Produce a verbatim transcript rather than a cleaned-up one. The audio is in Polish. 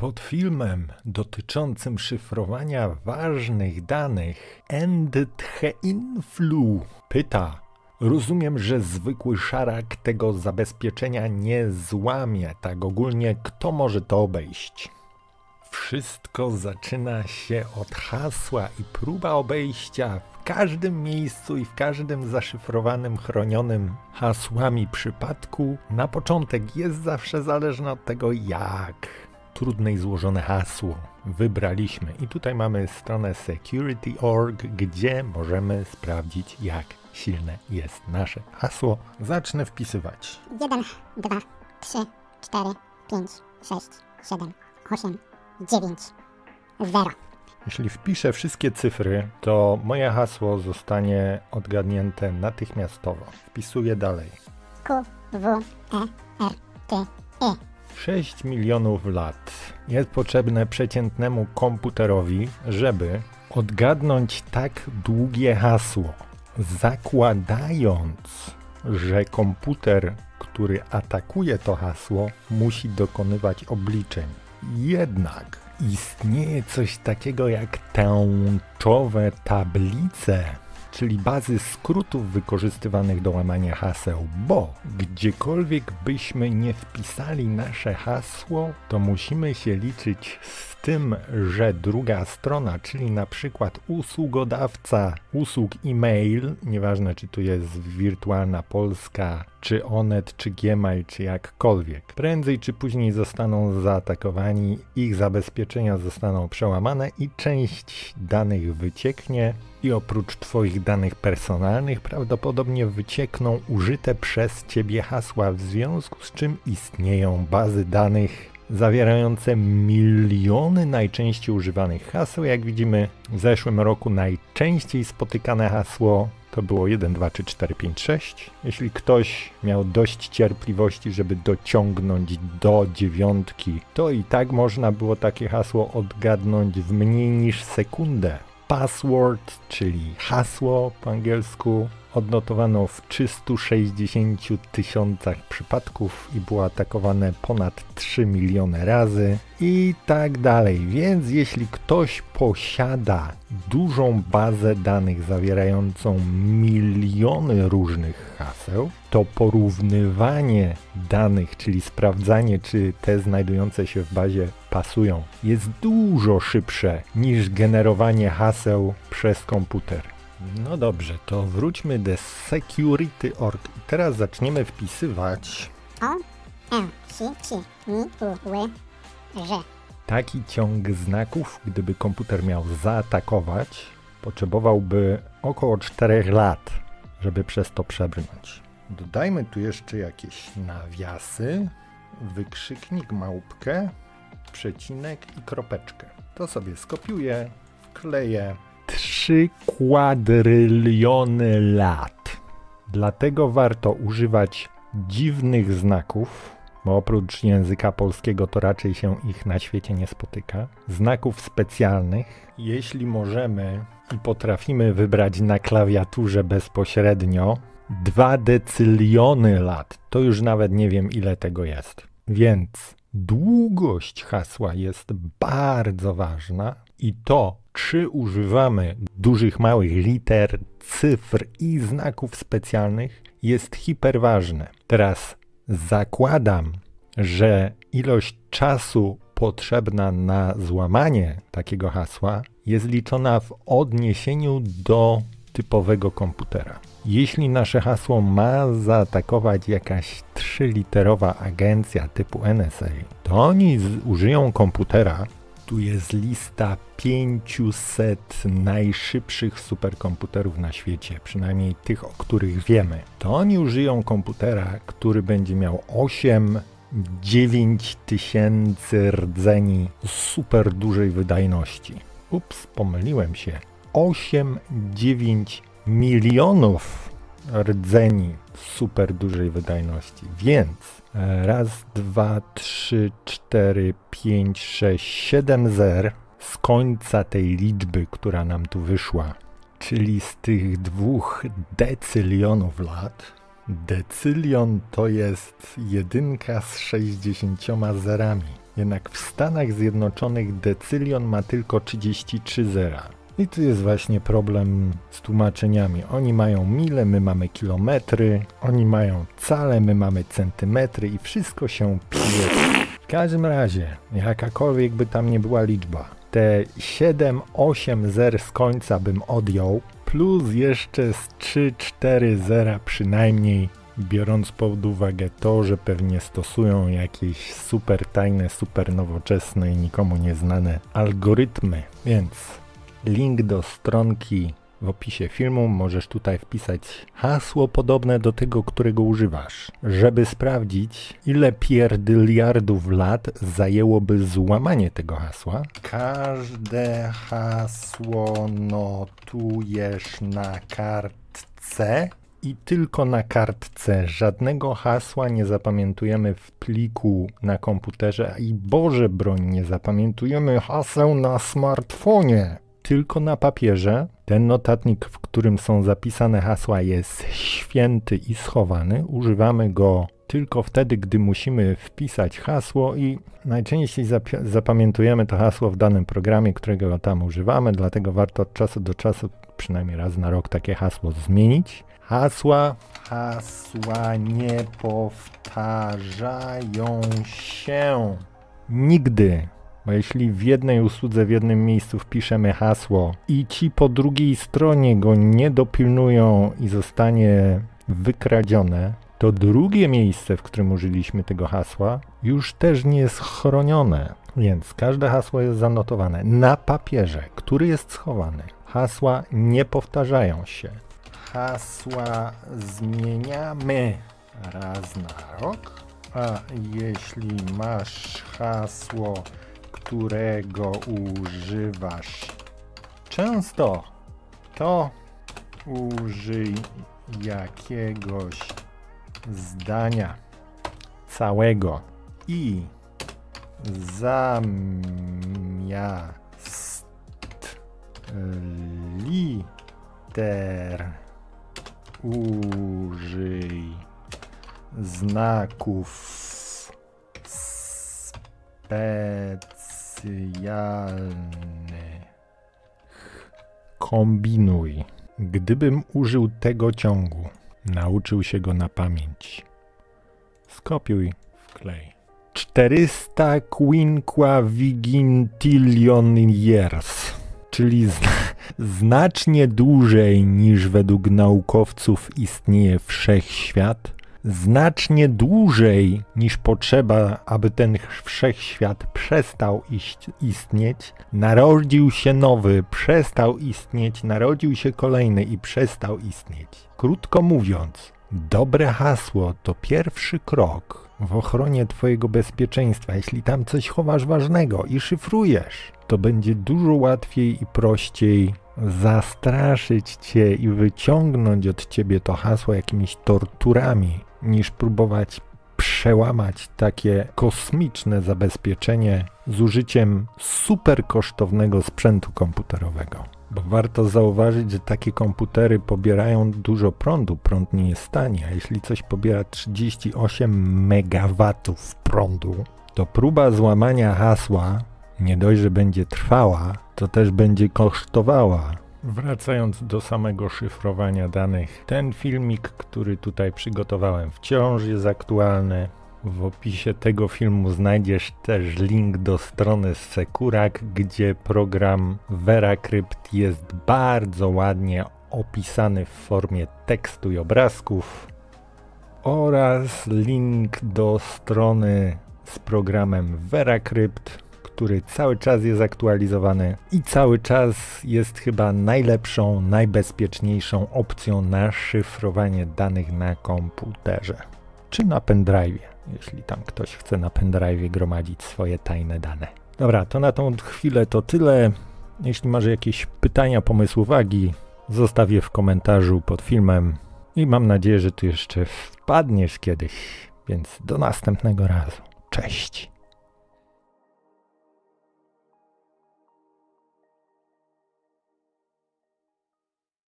Pod filmem dotyczącym szyfrowania ważnych danych Endtcheinflu pyta: rozumiem, że zwykły szarak tego zabezpieczenia nie złamie. Tak ogólnie, kto może to obejść? Wszystko zaczyna się od hasła i próba obejścia w każdym miejscu i w każdym zaszyfrowanym, chronionym hasłami przypadku na początek jest zawsze zależne od tego, jak trudne i złożone hasło wybraliśmy. I tutaj mamy stronę security kropka org, gdzie możemy sprawdzić, jak silne jest nasze hasło. Zacznę wpisywać. jeden, dwa, trzy, cztery, pięć, sześć, siedem, osiem, dziewięć, zero. Jeśli wpiszę wszystkie cyfry, to moje hasło zostanie odgadnięte natychmiastowo. Wpisuję dalej. Q, W, E, R, T, E. sześć milionów lat jest potrzebne przeciętnemu komputerowi, żeby odgadnąć tak długie hasło, zakładając, że komputer, który atakuje to hasło, musi dokonywać obliczeń. Jednak istnieje coś takiego jak tęczowe tablice, czyli bazy skrótów wykorzystywanych do łamania haseł, bo gdziekolwiek byśmy nie wpisali nasze hasło, to musimy się liczyć z tym, że druga strona, czyli na przykład usługodawca usług e-mail, nieważne czy to jest Wirtualna Polska, czy Onet, czy Gmail, czy jakkolwiek, prędzej czy później zostaną zaatakowani, ich zabezpieczenia zostaną przełamane i część danych wycieknie. I oprócz Twoich danych personalnych prawdopodobnie wyciekną użyte przez Ciebie hasła, w związku z czym istnieją bazy danych zawierające miliony najczęściej używanych haseł. Jak widzimy, w zeszłym roku najczęściej spotykane hasło to było jeden, dwa, trzy, cztery, pięć, sześć. Jeśli ktoś miał dość cierpliwości, żeby dociągnąć do dziewiątki, to i tak można było takie hasło odgadnąć w mniej niż sekundę. Password, czyli hasło po angielsku, odnotowano w trzystu sześćdziesięciu tysiącach przypadków i było atakowane ponad trzy miliony razy i tak dalej. Więc jeśli ktoś posiada dużą bazę danych zawierającą miliony różnych haseł, to porównywanie danych, czyli sprawdzanie, czy te znajdujące się w bazie pasują, jest dużo szybsze niż generowanie haseł przez komputer. No dobrze, to wróćmy do security kropka org i teraz zaczniemy wpisywać O, E, Si, Ci, Mi, U, Ły, Ży. taki ciąg znaków. Gdyby komputer miał zaatakować, potrzebowałby około czterech lat, żeby przez to przebrnąć. Dodajmy tu jeszcze jakieś nawiasy, wykrzyknik, małpkę, przecinek i kropeczkę. To sobie skopiuję, wkleję. trzy kwadryliony lat. Dlatego warto używać dziwnych znaków, bo oprócz języka polskiego to raczej się ich na świecie nie spotyka. Znaków specjalnych. Jeśli możemy i potrafimy wybrać na klawiaturze bezpośrednio dwa decyliony lat, to już nawet nie wiem, ile tego jest. Więc długość hasła jest bardzo ważna i to, czy używamy dużych, małych liter, cyfr i znaków specjalnych, jest hiperważne. Teraz zakładam, że ilość czasu potrzebna na złamanie takiego hasła jest liczona w odniesieniu do typowego komputera. Jeśli nasze hasło ma zaatakować jakaś trzyliterowa agencja typu N S A, to oni z- użyją komputera. Tu jest lista pięciuset najszybszych superkomputerów na świecie, przynajmniej tych, o których wiemy. To oni użyją komputera, który będzie miał osiem dziewięć tysięcy rdzeni super dużej wydajności. Ups, pomyliłem się. osiem dziewięć milionów rdzeni super dużej wydajności, więc raz, dwa, trzy, cztery, pięć, sześć, siedem zer z końca tej liczby, która nam tu wyszła, czyli z tych dwóch decylionów lat. Decylion to jest jedynka z sześćdziesięcioma zerami. Jednak w Stanach Zjednoczonych decylion ma tylko trzydzieści trzy zera. I tu jest właśnie problem z tłumaczeniami. Oni mają mile, my mamy kilometry, oni mają cale, my mamy centymetry i wszystko się pije. W każdym razie, jakakolwiek by tam nie była liczba, te siedem osiem zer z końca bym odjął, plus jeszcze z trzy cztery zera przynajmniej, biorąc pod uwagę to, że pewnie stosują jakieś super tajne, super nowoczesne i nikomu nieznane algorytmy. Więc link do stronki w opisie filmu, możesz tutaj wpisać hasło podobne do tego, którego używasz, żeby sprawdzić, ile pierdyliardów lat zajęłoby złamanie tego hasła. Każde hasło notujesz na kartce i tylko na kartce. Żadnego hasła nie zapamiętujemy w pliku na komputerze i Boże broń, nie zapamiętujemy haseł na smartfonie. Tylko na papierze. Ten notatnik, w którym są zapisane hasła, jest święty i schowany. Używamy go tylko wtedy, gdy musimy wpisać hasło i najczęściej zap- zapamiętujemy to hasło w danym programie, którego tam używamy, dlatego warto od czasu do czasu, przynajmniej raz na rok, takie hasło zmienić. Hasła, hasła nie powtarzają się nigdy. Bo jeśli w jednej usłudze, w jednym miejscu wpiszemy hasło i ci po drugiej stronie go nie dopilnują i zostanie wykradzione, to drugie miejsce, w którym użyliśmy tego hasła, już też nie jest chronione. Więc każde hasło jest zanotowane na papierze, który jest schowany. Hasła nie powtarzają się. Hasła zmieniamy raz na rok, a jeśli masz hasło, którego używasz często, to użyj jakiegoś zdania całego i zamiast liter użyj znaków specjalnych. Kombinuj. Gdybym użył tego ciągu, nauczył się go na pamięć. Skopiuj, wklej. czterysta quinquavigintillion years, czyli zna znacznie dłużej niż według naukowców istnieje wszechświat, znacznie dłużej niż potrzeba, aby ten wszechświat przestał iść, istnieć, narodził się nowy, przestał istnieć, narodził się kolejny i przestał istnieć. Krótko mówiąc, dobre hasło to pierwszy krok w ochronie twojego bezpieczeństwa. Jeśli tam coś chowasz ważnego i szyfrujesz, to będzie dużo łatwiej i prościej zastraszyć cię i wyciągnąć od ciebie to hasło jakimiś torturami, niż próbować przełamać takie kosmiczne zabezpieczenie z użyciem super kosztownego sprzętu komputerowego. Bo warto zauważyć, że takie komputery pobierają dużo prądu, prąd nie jest tani, a jeśli coś pobiera trzydzieści osiem megawatów prądu, to próba złamania hasła nie dość, że będzie trwała, to też będzie kosztowała. Wracając do samego szyfrowania danych, ten filmik, który tutaj przygotowałem, wciąż jest aktualny. W opisie tego filmu znajdziesz też link do strony Securak, gdzie program VeraCrypt jest bardzo ładnie opisany w formie tekstu i obrazków, oraz link do strony z programem VeraCrypt, który cały czas jest aktualizowany i cały czas jest chyba najlepszą, najbezpieczniejszą opcją na szyfrowanie danych na komputerze czy na pendrive'ie, jeśli tam ktoś chce na pendrive'ie gromadzić swoje tajne dane. Dobra, to na tą chwilę to tyle. Jeśli masz jakieś pytania, pomysły, uwagi, zostaw je w komentarzu pod filmem i mam nadzieję, że tu jeszcze wpadniesz kiedyś, więc do następnego razu. Cześć!